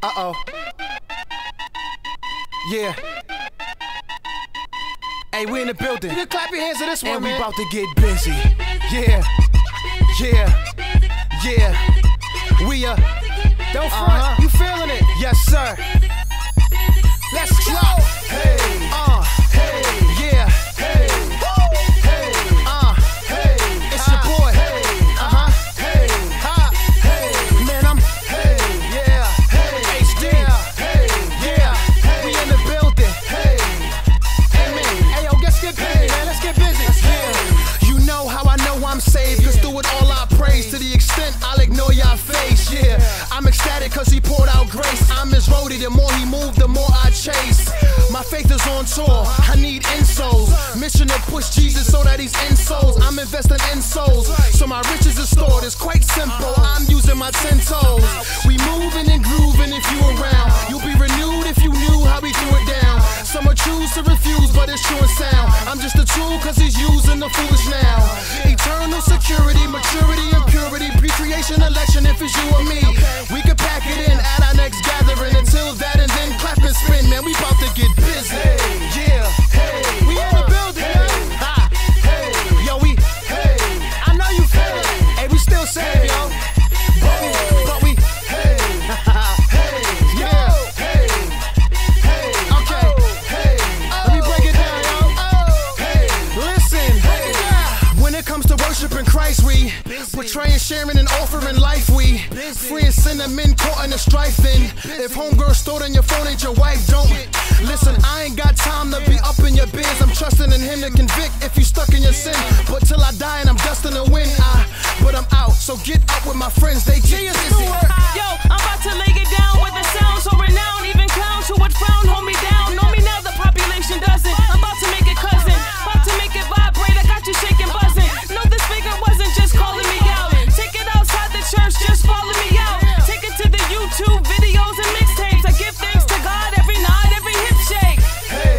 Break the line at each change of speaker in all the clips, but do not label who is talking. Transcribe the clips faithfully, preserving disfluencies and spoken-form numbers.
Uh-oh. Yeah. Hey, we in the building.
You can clap your hands to this one,
and
man.
we about to get busy. Yeah. Yeah. Yeah. We are.
Don't front.
Uh-huh.
You feeling it?
Yes, sir.
Let's go.
Hey. Uh. Hey. Yeah. Hey. Hey. Uh. Hey. It's your boy. Hey. Uh-huh. Hey. Ha. Hey. Man, I'm. Hey. Yeah. Hey. H D. Hey. Yeah. Hey. We in the building. Hey. Amen.
Hey, yo, let's get busy, man. Let's get busy.
Yeah. You know how I know I'm saved, cause through it all I praise. To the extent I'll ignore your face, yeah. I'm ecstatic cause he poured out grace. I'm his roadie, the more he moved, the more I chase. My faith is on tour, I need insoles. Mission to push Jesus so that he's in souls. I'm investing in souls, so my riches is stored. It's quite simple, I'm using my ten toes. We moving and grooving if you around. You'll be renewed if you knew how we threw it down. Some will choose to refuse, but it's true and sound. I'm just a tool cause he's using the foolish now. Eternal security, maturity and purity, pre-creation, election, if it's you or me. We can pack it in at our next gathering. Until that and then clap and spin, man, we about to get busy. Hey, yeah, hey,
We in the building,
hey,
man.
ha, hey, yo, we, hey,
I know you feel it.
hey, we still saying, yo, but we, but we, hey, hey, yeah, hey, hey, okay, hey, let me break it down, yo, hey, listen, hey, when it comes to worshiping Christ, we portraying, sharing, and offering life, we freeing cinnamon, caught in the strife. Then if homegirl stole on your phone, ain't your wife, don't listen. I ain't got time to be up in your biz. I'm trusting in him to convict if you stuck in your sin. But till I die and I'm destined to win, I, but I'm out, so get up with my friends, they get busy.
Yo, I'm about to lay it down with a sound so renowned. Even clowns who would frown hold me down. Know me now, the population doesn't. I'm about to make it cousin, about to make it vibrate. I got you shaking, buzzing. No, this figure wasn't just calling me out. Take it outside the church, just follow me out. Take it to the YouTube videos and mixtapes. I give thanks to God every night, every hip shake.
Hey,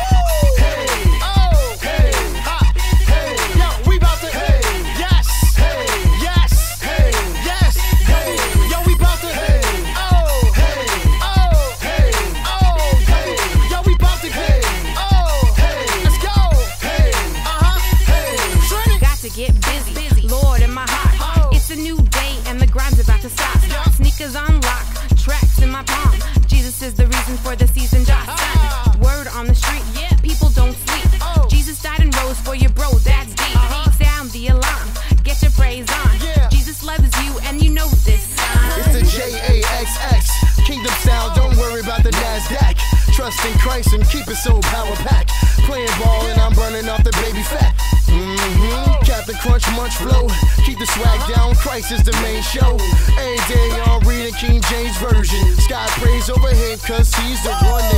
hey, oh, hey, ha, hey, yo, we about to, hey, yes, hey, yes, hey, yes, hey, yo, we about to, hey, oh, hey, oh, hey, oh, hey, yo, we about to, hey, oh, hey, let's go, hey, uh-huh, hey, Trinity.
Got to get busy, busy. Lord in my heart. It's a new day and the grind's about to stop. Sneakers on lock, tracks in my palm. Jesus is the reason for the season just done. Word on the street, yeah, people don't sleep. Jesus died and rose for your bro, that's deep. Sound the alarm, get your praise on. Jesus loves you and you know this.
It's the J A X X, Kingdom sound, don't worry about the NASDAQ. Trust in Christ and keep it so power pack. Playing ball and I'm burning off the baby fat. Mm-hmm. Captain Crunch Munch flow, keep the swag down, Christ is the main show. Every day I'm reading King James Version. Sky praise overhead cause he's the one